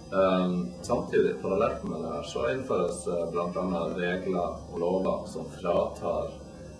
Samtidig, parallelt med det her, så innføres blant annet regler og lover som fratar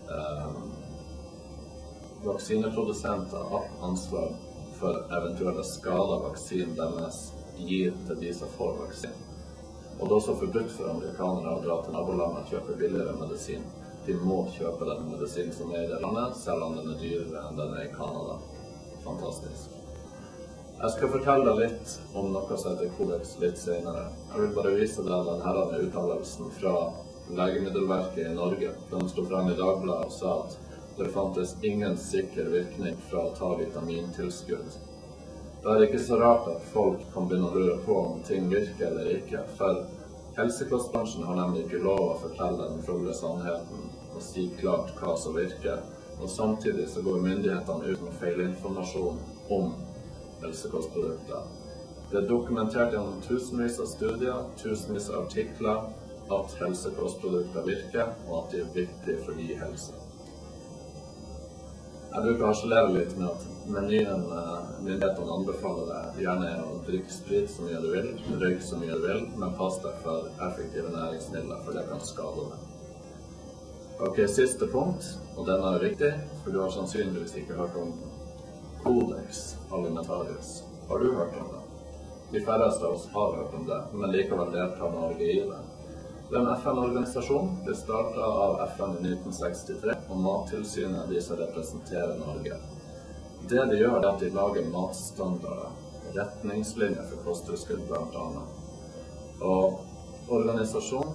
vaksineprodusenter ansvar for eventuelle skader vaksinen deres gir til de som får vaksinen. Og det er også forbudt for amerikanere å dra til nabolandet og kjøpe billigere medisin. De må kjøpe den medisinen som er i det landet, selv om den er dyrere enn den er i Canada. Fantastisk. Jeg skal fortelle deg litt om noe som heter Codex litt senere. Jeg vil bare vise deg denne uttalelsen fra Legemiddelverket i Norge. De stod frem i Dagbladet og sa at det fantes ingen sikker virkning fra å ta vitamintilskudd. Da er det ikke så rart at folk kan begynne å lure på om ting virker eller ikke, for helsekostbransjen har nemlig ikke lov å fortelle den fulle sannheten og si klart hva som virker, og samtidig så går myndighetene ut med feilinformasjon om helsekostprodukter. Det er dokumentert gjennom tusenvis av studier, tusenvis av artikler at helsekostprodukter virker, og at de er viktige for de helse. Jeg bruker å harselere litt med at myndighetene anbefaler deg gjerne å drikke sprit så mye du vil, røyke så mye du vil, men pass deg for effektive næringsmidler, for det kan skade deg. Ok, siste punkt, og den er viktig, for du har sannsynligvis ikke hørt om Codex Alimentarius. Har du hørt om det? De færreste av oss har hørt om det, men likevel deltar Norge i det. Det er en FN-organisasjon. Det startet av FN i 1963, og Mattilsynet er de som representerer Norge. Det de gjør, er at de lager matstandarder, retningslinjer for kosttilskudd blant annet. Og organisasjonen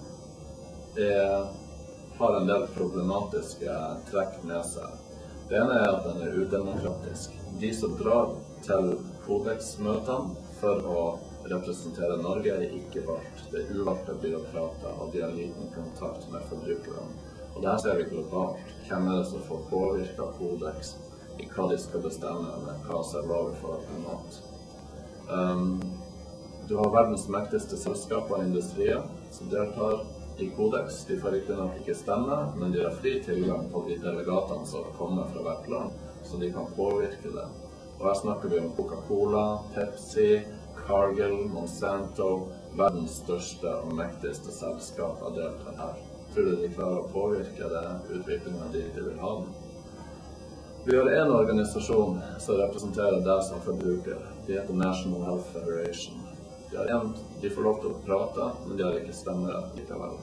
har en del problematiske trekk med seg. Det ene er at den er udemokratisk. De som drar til Codex-møtene for å representere Norge er ikke valgt. Det er uvalgte byråkrater, og de har liten kontakt med forbrukerne. Og dette ser vi globalt. Hvem er det som får påvirke Codex i hva de skal bestemme med hva som er lov for mat? Du har verdens mektigste selskaper og industrier som deltar i Codex. De får ikke stemme, men de har fri tilgang på de delegatene som kommer fra hvert land, så de kan påvirke det. Og her snakker vi om Coca-Cola, Pepsi, Cargill, Monsanto, verdens største og mektigste selskap har deltatt her. Tror du de klarer å påvirke utviklingen de vil ha den? Vi har en organisasjon som representerer deg som forbruker. De heter National Health Federation. De får lov til å prate, men de har ikke stemmerett likevel.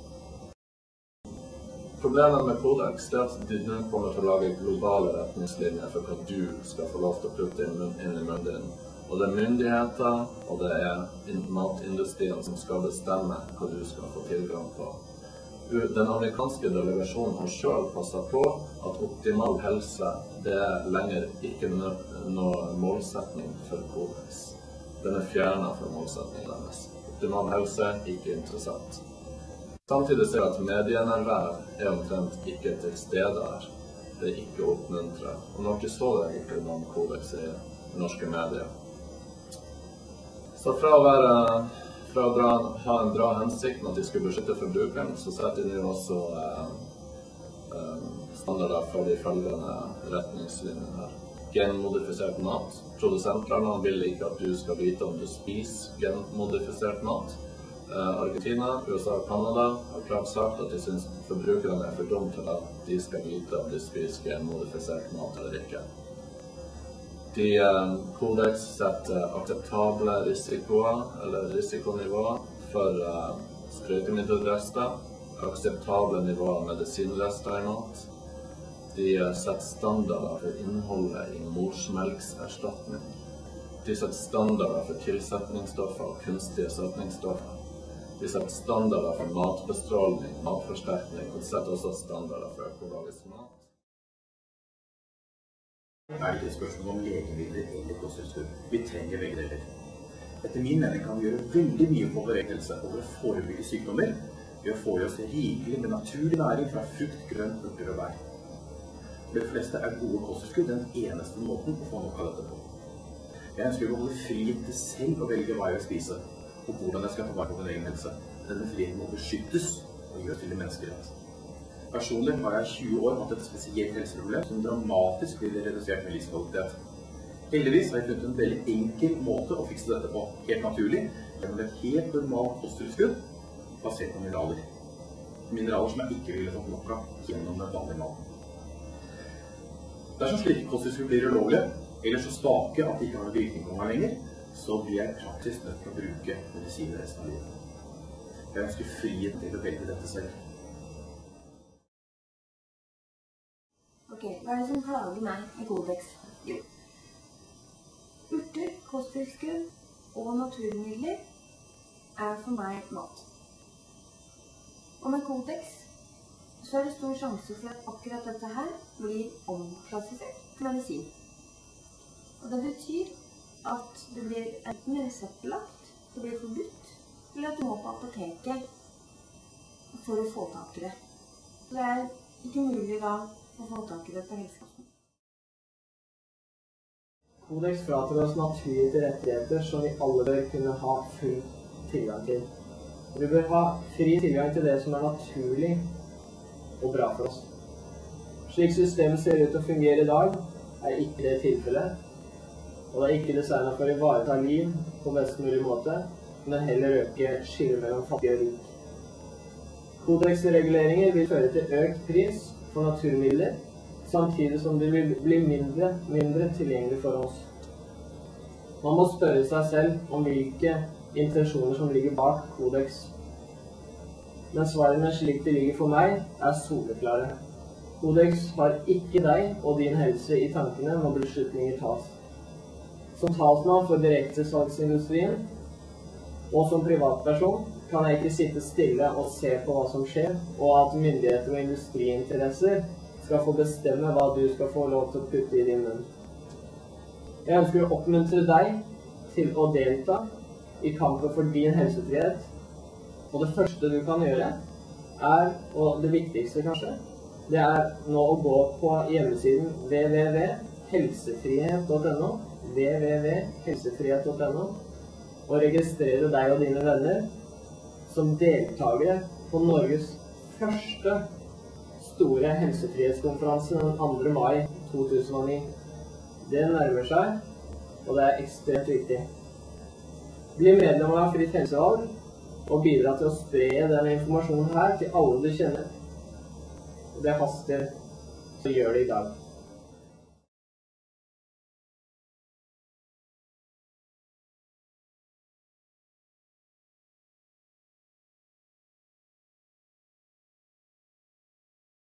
Problemet med Codex er at de nå kommer til å lage globale retningslinjer for hva du skal få lov til å putte inn i munnen din. Og det er myndigheter, og det er matindustrien som skal bestemme hva du skal få tilgang på. Den amerikanske delegasjonen har selv passet på at optimal helse, det er lenger ikke noe målsetning for Codex. Den er fjernet fra målsetningen deres. Optimal helse, ikke interessant. Samtidig ser jeg at medienærvær er omtrent ikke til stede her. Det er ikke oppmuntret. Og når ikke så det egentlig noen Codex i norske medier. Så fra å ha en bra hensikt med at de skulle beskytte forbrukeren, så setter de nå også standarder for de følgende retningslinjene her. Genmodifisert mat. Produsentlandene vil ikke at du skal vite om du spiser genmodifisert mat. Argentina, USA og Canada har klart sagt at de synes forbrukerne er for dumme til at de skal vite om de spiser genmodifisert mat eller ikke. Codex setter akseptable risikoer, eller risikonivåer, for sprøytemiddelrester, akseptable nivåer av medisinrester i mat. De setter standarder for innholdet i morsmelkserstatning. De setter standarder for tilsetningsstoffer og kunstige søtningsstoffer. De setter standarder for matbestråling, matforsterkning, og de setter også standarder for økologisk mat. Er det ikke et spørsmål om legemidler eller kosttilskudd? Vi trenger begge deler. Etter min mening kan vi gjøre veldig mye for vår egen helse og for å forebygge sykdommer ved å få i oss rikelig med naturlig næring fra frukt, grønt, urter og bær. For de fleste er gode kosttilskudd den eneste måten å få nok av dette på. Jeg ønsker å holde frihet til selv å velge hva jeg vil spise, og hvordan jeg skal ta vare på min egen helse. Denne friheten må beskyttes og gjøres til en menneskerett. Personlig har jeg 20 år hatt et spesielt helseproblem som dramatisk blir redusert med livskvalitet. Heldigvis har jeg funnet en veldig enkel måte å fikse dette på, helt naturlig, gjennom et helt normalt kosttilskudd basert på mineraler. Mineraler som jeg ikke ville fått nok av gjennom den vanlige maten. Dersom slike kosttilskudd blir ulovlige, eller så svake at de ikke har noen virkning på meg lenger, så blir jeg praktisk nødt til å bruke medisiner resten av livet. Jeg ønsker frihet til å velge dette selv. Ok, hva er det som plager meg i Codex? Jo, urter, kosttilskudd og naturmidler er for meg mat. Og med Codex så er det stor sjanse for at akkurat dette her blir omklassifisert til medisin. Og det betyr at det blir enten reseptbelagt, det blir forbudt, eller at du må på apoteket for å få tak i det. Så det er ikke mulig da å få tak i det på helsekosten. Codex fratar oss naturgitte rettigheter som vi alle bør kunne ha full tilgang til. Vi bør ha fri tilgang til det som er naturlig og bra for oss. Slik systemet ser ut til å fungere i dag, er ikke det tilfellet. Og det er ikke designet for å ivareta liv på best mulig måte, men heller øke skillet mellom fattig og rik. Codex-reguleringer vil føre til økt pris for naturmidler, samtidig som de vil bli mindre tilgjengelig for oss. Man må spørre seg selv om hvilke intensjoner som ligger bak Codex. Men svarene slik de ligger for meg, er soleklare. Codex har ikke deg og din helse i tankene når beslutninger tas. Som talsmann for direktesalgsindustrien og som privatperson kan jeg ikke sitte stille og se på hva som skjer, og at myndigheter og industriinteresser skal få bestemme hva du skal få lov til å putte i din munn. Jeg ønsker å oppmuntre deg til å delta i kampen for din helsefrihet. Og det første du kan gjøre er, og det viktigste kanskje, det er nå å gå på hjemmesiden www.helsefrihet.no www.helsefrihet.no og registrere deg og dine venner som deltakere på Norges første store helsefrihetskonferanse den 2. mai 2009. Det nærmer seg, og det er ekstremt viktig. Bli medlem av Fritt Helsevalg og bidra til å spre denne informasjonen her til alle du kjenner. Og det haster, så gjør det i dag.